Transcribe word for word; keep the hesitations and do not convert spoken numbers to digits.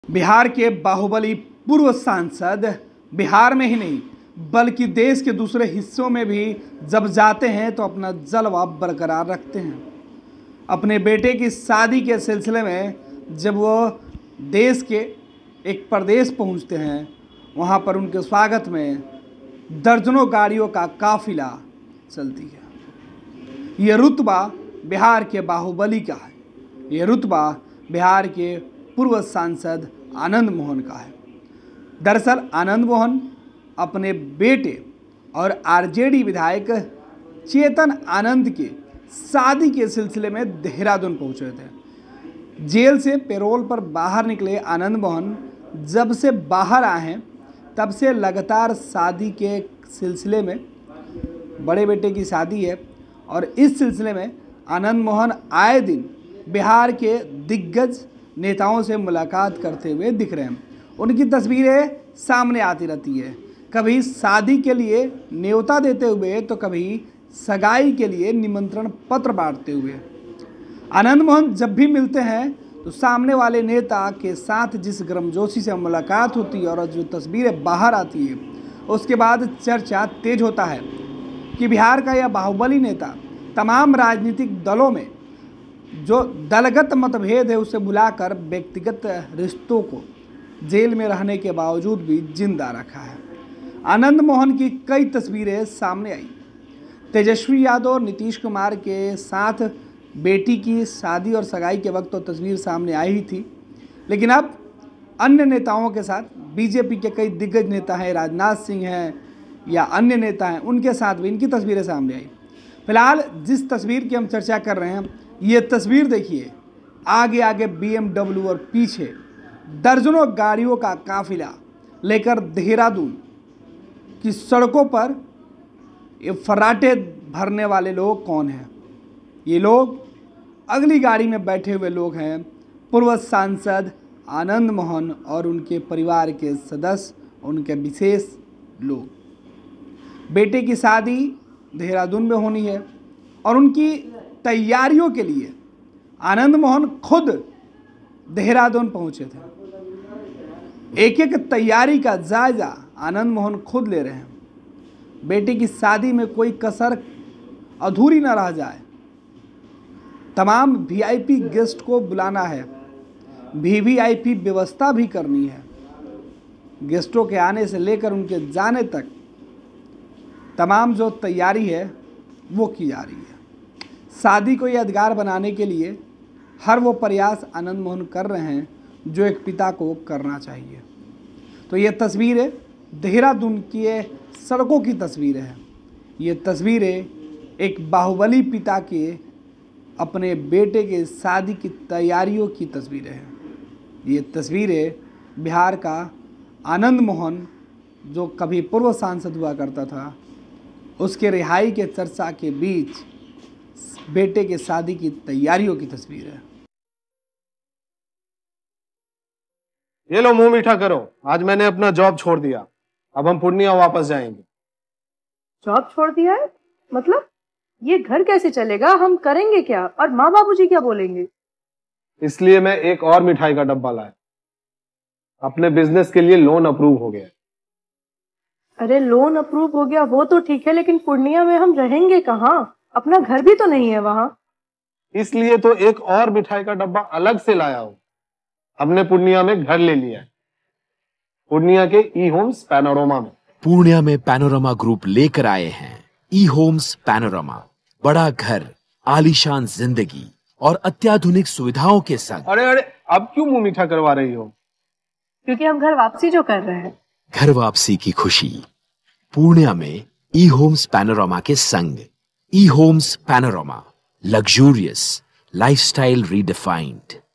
बिहार के बाहुबली पूर्व सांसद बिहार में ही नहीं बल्कि देश के दूसरे हिस्सों में भी जब जाते हैं तो अपना जलवा बरकरार रखते हैं। अपने बेटे की शादी के सिलसिले में जब वो देश के एक प्रदेश पहुंचते हैं, वहां पर उनके स्वागत में दर्जनों गाड़ियों का काफिला चलती है। ये रुतबा बिहार के बाहुबली का है। ये रुतबा बिहार के पूर्व सांसद आनंद मोहन का है। दरअसल आनंद मोहन अपने बेटे और आरजेडी विधायक चेतन आनंद के शादी के सिलसिले में देहरादून पहुंचे थे। जेल से पैरोल पर बाहर निकले आनंद मोहन जब से बाहर आए हैं तब से लगातार शादी के सिलसिले में, बड़े बेटे की शादी है और इस सिलसिले में आनंद मोहन आए दिन बिहार के दिग्गज नेताओं से मुलाकात करते हुए दिख रहे हैं। उनकी तस्वीरें सामने आती रहती है, कभी शादी के लिए न्योता देते हुए तो कभी सगाई के लिए निमंत्रण पत्र बांटते हुए। आनंद मोहन जब भी मिलते हैं तो सामने वाले नेता के साथ जिस गर्मजोशी से मुलाकात होती है और जो तस्वीरें बाहर आती है, उसके बाद चर्चा तेज होता है कि बिहार का यह बाहुबली नेता तमाम राजनीतिक दलों में जो दलगत मतभेद है उसे बुलाकर व्यक्तिगत रिश्तों को जेल में रहने के बावजूद भी जिंदा रखा है। आनंद मोहन की कई तस्वीरें सामने आई। तेजस्वी यादव और नीतीश कुमार के साथ बेटी की शादी और सगाई के वक्त तो तस्वीर सामने आई ही थी, लेकिन अब अन्य नेताओं के साथ बीजेपी के कई दिग्गज नेता हैं, राजनाथ सिंह हैं या अन्य नेता हैं, उनके साथ भी इनकी तस्वीरें सामने आई। फिलहाल जिस तस्वीर की हम चर्चा कर रहे हैं, ये तस्वीर देखिए, आगे आगे बीएमडब्ल्यू और पीछे दर्जनों गाड़ियों का काफिला लेकर देहरादून की सड़कों पर ये फर्राटे भरने वाले लोग कौन हैं? ये लोग अगली गाड़ी में बैठे हुए लोग हैं, पूर्व सांसद आनंद मोहन और उनके परिवार के सदस्य, उनके विशेष लोग। बेटे की शादी देहरादून में होनी है और उनकी तैयारियों के लिए आनंद मोहन खुद देहरादून पहुंचे थे। एक एक तैयारी का जायजा आनंद मोहन खुद ले रहे हैं। बेटे की शादी में कोई कसर अधूरी न रह जाए। तमाम वीआईपी गेस्ट को बुलाना है, वीवीआईपी व्यवस्था भी करनी है। गेस्टों के आने से लेकर उनके जाने तक तमाम जो तैयारी है वो की जा रही है। शादी को यादगार बनाने के लिए हर वो प्रयास आनंद मोहन कर रहे हैं जो एक पिता को करना चाहिए। तो ये तस्वीरें देहरादून की सड़कों की तस्वीरें हैं। ये तस्वीरें एक बाहुबली पिता के अपने बेटे के शादी की तैयारियों की तस्वीरें हैं। ये तस्वीरें बिहार का आनंद मोहन, जो कभी पूर्व सांसद हुआ करता था, उसके रिहाई के चर्चा के बीच बेटे के शादी की तैयारियों की तस्वीर है। ये लो, मुंह मीठा करो। आज मैंने अपना जॉब छोड़ दिया, अब हम पूर्णिया वापस जाएंगे। जॉब छोड़ दिया है? मतलब ये घर कैसे चलेगा? हम करेंगे क्या? और माँ बाबूजी क्या बोलेंगे? इसलिए मैं एक और मिठाई का डब्बा लाया। अपने बिजनेस के लिए लोन अप्रूव हो गया। अरे लोन अप्रूव हो गया वो तो ठीक है, लेकिन पूर्णिया में हम रहेंगे कहाँ? अपना घर भी तो नहीं है वहां। इसलिए तो एक और मिठाई का डब्बा अलग से लाया हूं। हमने पूर्णिया में घर ले लिया है, पूर्णिया के ई होम्स पैनोरमा में। पूर्णिया में पैनोरमा ग्रुप लेकर आए हैं ई होम्स पैनोरमा। बड़ा घर, आलीशान जिंदगी और अत्याधुनिक सुविधाओं के संग। अरे अरे अब क्यों मुंह मीठा करवा रही हो? क्योंकि हम घर वापसी जो कर रहे हैं। घर वापसी की खुशी पूर्णिया में ई होम्स पैनोरमा के संग। E Homes Panorama, luxurious lifestyle redefined.